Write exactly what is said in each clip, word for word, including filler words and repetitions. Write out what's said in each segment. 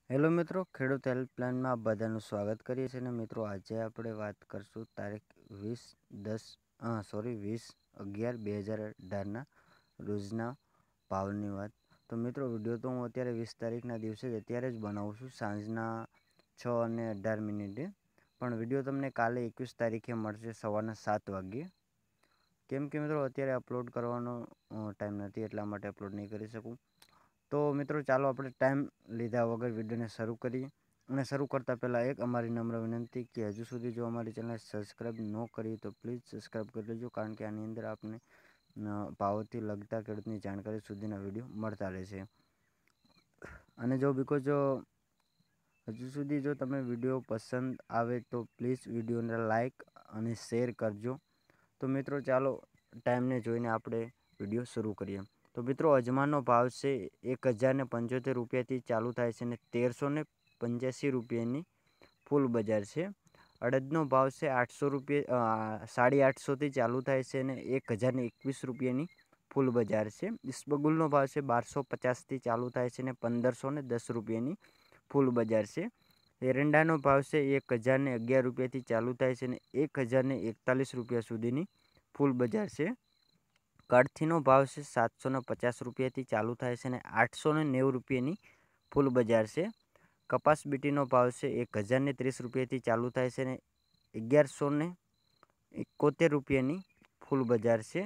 Hello મિત્રો, ખેડૂત હેલ્પલાઇનમાં આપ બધાનું સ્વાગત કરીએ છીએ અને મિત્રો આજે આપણે વાત કરશું તારીખ વીસ દસ સોરી વીસ અગિયાર બે હજાર અઢારના રોજના ભાવની વાત. તો મિત્રો વિડીયો તો હું અત્યારે વીસ તારીખના દિવસે જ અત્યારે જ બનાવું છું સાંજના છ અને અઢાર મિનિટે, પણ વિડીયો તમને કાલે એકવીસ તારીખે મળશે સવારના સાત વાગ્યે. કેમ કે મિત્રો અત્યારે અપલોડ કરવાનો ટાઈમ નથી, એટલા માટે અપલોડ નહીં કરી શકું. તો મિત્રો ચાલો આપણે ટાઈમ લીધા વગર વિડીયોને શરૂ કરીએ. અને શરૂ કરતાં પહેલાં એક અમારી નમ્ર વિનંતી કે હજુ સુધી જો અમારી ચેનલ સબસ્ક્રાઈબ ન કરી તો પ્લીઝ સબસ્ક્રાઈબ કરી લેજો, કારણ કે આની અંદર આપને ભાવથી લગતા ખેડૂતની જાણકારી સુધીના વિડીયો મળતા રહેશે. અને જો બીકોઝ જો હજુ સુધી જો તમે વિડીયો પસંદ આવે તો પ્લીઝ વિડીયોને લાઈક અને શેર કરજો. તો મિત્રો ચાલો ટાઈમને જોઈને આપણે વિડીયો શરૂ કરીએ. તો મિત્રો અજમાનો ભાવ છે એક હજાર ને પંચોતેર રૂપિયાથી ચાલુ થાય છે અને તેરસો ને પંચ્યાસી રૂપિયાની ફૂલ બજાર છે. અડદનો ભાવ છે આઠસો રૂપિયા સાડી આઠસોથી ચાલુ થાય છે અને એક હજાર ને એકવીસ રૂપિયાની ફૂલ બજાર છે. ઇસ્બગુલનો ભાવ છે બારસો પચાસથી ચાલુ થાય છે અને પંદરસો ને દસ રૂપિયાની ફૂલ બજાર છે. એરંડાનો ભાવ છે એક હજાર ને અગિયાર રૂપિયાથી ચાલુ થાય છે અને એક હજાર ને એકતાલીસ રૂપિયા સુધીની ફૂલ બજાર છે. કળથીનો ભાવ છે સાતસો ને પચાસ રૂપિયાથી ચાલુ થાય છે અને આઠસો ને નેવું રૂપિયાની ફૂલ બજાર છે. કપાસ બીટીનો ભાવ છે એક હજાર ને ત્રીસ રૂપિયાથી ચાલુ થાય છે અને અગિયારસો ને એકોતેર રૂપિયાની ફૂલ બજાર છે.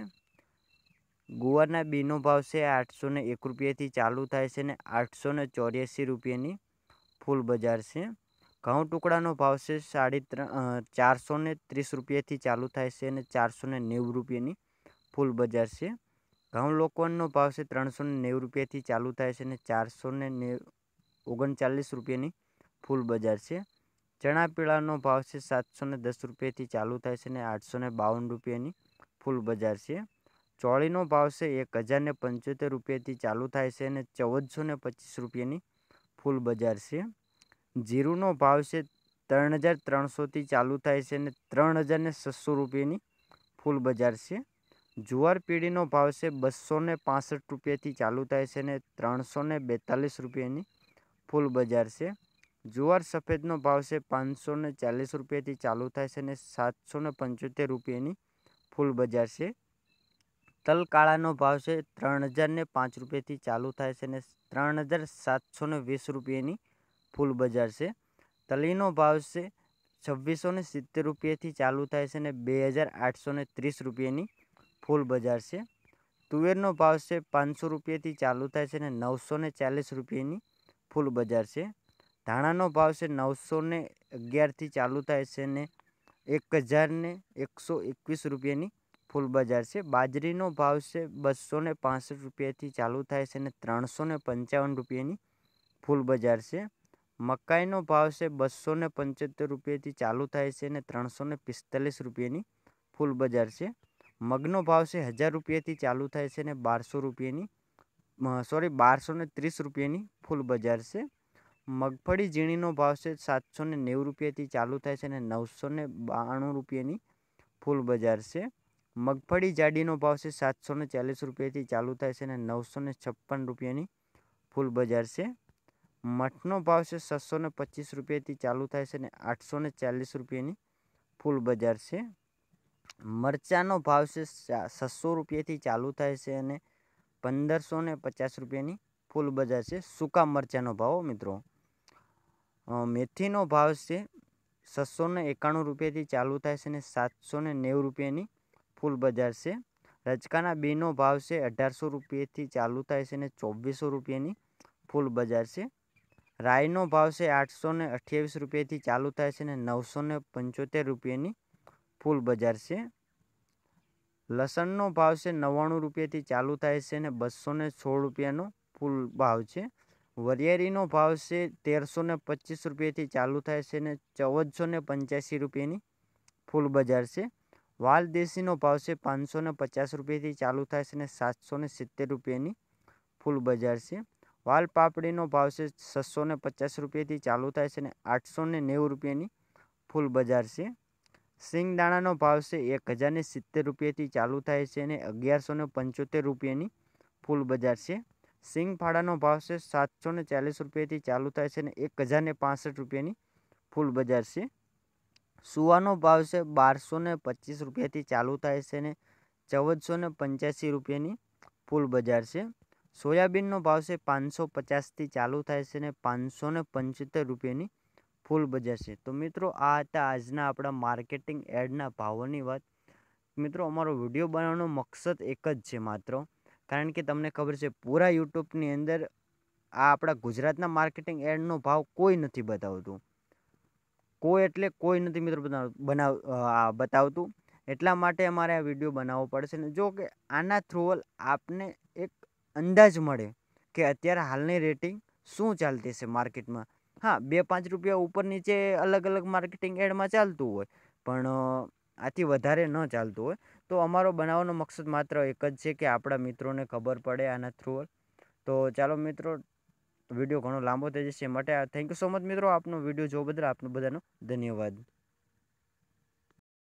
ગુવારના બીનો ભાવ છે આઠસો ને એક રૂપિયાથી ચાલુ થાય છે અને આઠસો ને ચોર્યાસી રૂપિયાની ફૂલ બજાર છે. ઘઉં ટુકડાનો ભાવ છે સાડી ત્રણ ચારસો ને ત્રીસ રૂપિયાથી ચાલુ થાય છે અને ચારસો ને નેવું રૂપિયાની ફૂલ બજાર છે. ઘઉં લોકવનનો ભાવ છે ત્રણસો ને નેવું રૂપિયાથી ચાલુ થાય છે અને ચારસો ને નેવ ઓગણચાલીસ રૂપિયાની ફૂલ બજાર છે. ચણા પીળાનો ભાવ છે સાતસો ને દસ રૂપિયાથી ચાલુ થાય છે અને આઠસો ને બાવન રૂપિયાની ફૂલ બજાર છે. ચોળીનો ભાવ છે એક હજાર ને પંચોતેર રૂપિયાથી ચાલુ થાય છે અને ચૌદસો ને પચીસ રૂપિયાની ફૂલ બજાર છે. જીરુંનો ભાવ છે ત્રણ હજાર ત્રણસોથી ચાલુ થાય છે અને ત્રણ હજાર ને છસો રૂપિયાની ફૂલ બજાર છે. જુવાર પીળીનો ભાવ છે બસો ને પાસઠ રૂપિયાથી ચાલુ થાય છે અને ત્રણસો ને બેતાલીસ રૂપિયાની ફૂલ બજાર છે. જુવાર સફેદનો ભાવ છે પાંચસો ને ચાલીસ રૂપિયાથી ચાલુ થાય છે અને સાતસો ને પંચોતેર રૂપિયાની ફૂલ બજાર છે. તલ કાળાનો ભાવ છે ત્રણ હજાર ને પાંચ રૂપિયાથી ચાલુ થાય છે અને ત્રણ હજાર સાતસો ને વીસ રૂપિયાની ફૂલ બજાર છે. તલીનો ભાવ છે છવ્વીસો ને સિત્તેર રૂપિયાથી ચાલુ થાય છે અને બે હજાર આઠસો ને ત્રીસ રૂપિયાની ફૂલ બજાર છે. તુવેરનો ભાવ છે પાંચસો રૂપિયાથી ચાલુ થાય છે અને નવસો ને ચાલીસ રૂપિયાની ફૂલ બજાર છે. ધાણાનો ભાવ છે નવસો ને અગિયારથી ચાલુ થાય છે અને એક હજાર ને એકસો એકવીસ રૂપિયાની ફૂલ બજાર છે. બાજરીનો ભાવ છે બસો ને પાસઠ રૂપિયાથી ચાલુ થાય છે અને ત્રણસો ને પંચાવન રૂપિયાની ફૂલ બજાર છે. મકાઈનો ભાવ છે બસો ને પંચોતેર રૂપિયાથી ચાલુ થાય છે અને ત્રણસો ને પિસ્તાલીસ રૂપિયાની ફૂલ બજાર છે. મગનો ભાવ છે હજાર રૂપિયાથી ચાલુ થાય છે અને બારસો રૂપિયાની સોરી બારસો ને ત્રીસ રૂપિયાની ફૂલ બજાર છે. મગફળી ઝીણીનો ભાવ છે સાતસો ને નેવું રૂપિયાથી ચાલુ થાય છે અને નવસો ને બાણું રૂપિયાની ફૂલ બજાર છે. મગફળી જાડીનો ભાવ છે સાતસો ને ચાલીસ રૂપિયાથી ચાલુ થાય છે અને નવસો ને છપ્પન રૂપિયાની ફૂલ બજાર છે. મઠનો ભાવ છે છસો ને પચીસ રૂપિયાથી ચાલુ થાય છે અને આઠસો ને ચાલીસ રૂપિયાની ફૂલ બજાર છે. મરચાંનો ભાવ છે છસો રૂપિયાથી ચાલુ થાય છે અને પંદરસો ને પચાસ રૂપિયાની ફૂલ બજાર છે. સૂકા મરચાંનો ભાવ મિત્રો. મેથીનો ભાવ છે છસો ને એકાણું રૂપિયાથી ચાલુ થાય છે અને સાતસો ને નેવું રૂપિયાની ફૂલ બજાર છે. રચકાના બીનો ભાવ છે અઢારસો રૂપિયાથી ચાલુ થાય છે અને ચોવીસો રૂપિયાની ફૂલ બજાર છે. રાઈનો ભાવ છે આઠસો ને અઠ્યાવીસ રૂપિયાથી ચાલુ થાય છે અને નવસો ને પંચોતેર રૂપિયાની ફૂલ બજાર છે. લસણનો ભાવ છે નવ્વાણું રૂપિયાથી ચાલુ થાય છે અને બસો ને સોળ રૂપિયાનો ફૂલ ભાવ છે. વરિયાળીનો ભાવ છે તેરસો ને પચીસ રૂપિયાથી ચાલુ થાય છે અને ચૌદસો ને પંચ્યાસી રૂપિયાની ફૂલ બજાર છે. વાલ દેશીનો ભાવ છે પાંચસો ને પચાસ રૂપિયાથી ચાલુ થાય છે અને સાતસો ને સિત્તેર રૂપિયાની ફૂલ બજાર છે. વાલ પાપડીનો ભાવ છે છસો ને પચાસ રૂપિયાથી ચાલુ થાય છે અને આઠસો ને નેવું રૂપિયાની ફૂલ બજાર છે. સિંગદાણાનો ભાવ છે એક હજાર ને સિત્તેર રૂપિયાથી ચાલુ થાય છે અને અગિયારસો ને પંચોતેર રૂપિયાની ફૂલ બજાર છે. સિંગફાળાનો ભાવ છે સાતસો ને ચાલીસ રૂપિયાથી ચાલુ થાય છે ને એક હજાર ને પાસઠ રૂપિયાની ફૂલ બજાર છે. સુવાનો ભાવ છે બારસો ને પચીસ રૂપિયાથી ચાલુ થાય છે ને ચૌદસો ને પંચ્યાસી રૂપિયાની ફૂલ બજાર છે. સોયાબીનનો ભાવ છે પાંચસો પચાસથી ચાલુ થાય છે ને પાંચસો ને પંચોતેર રૂપિયાની ફૂલ બજાર છે. તો મિત્રો આ હતા આજના આપણા માર્કેટિંગ એડના ભાવોની વાત. મિત્રો અમારો વિડીયો બનાવવાનો મકસદ એક જ છે માત્ર, કારણ કે તમને ખબર છે પૂરા યુટ્યુબની અંદર આ આપણા ગુજરાતના માર્કેટિંગ એડનો ભાવ કોઈ નથી બતાવતું. કોઈ એટલે કોઈ નથી મિત્રો બનાવ બનાવ બતાવતું. એટલા માટે અમારે આ વિડીયો બનાવવો પડશે ને જો કે આના થ્રુ આપને એક અંદાજ મળે કે અત્યારે હાલની રેટિંગ શું ચાલતી છે માર્કેટમાં. હા, બે પાંચ રૂપિયા ઉપર નીચે અલગ અલગ માર્કેટિંગ એડમાં ચાલતું હોય, પણ આથી વધારે ન ચાલતું હોય. તો અમારો બનાવવાનો મકસદ માત્ર એક જ છે કે આપણા મિત્રોને ખબર પડે આના થ્રુ. તો ચાલો મિત્રો, વિડીયો ઘણો લાંબો થઈ જશે માટે થેન્ક યુ સો મચ મિત્રો. આપનો વિડીયો જોવા બદલ આપનો બધાનો ધન્યવાદ.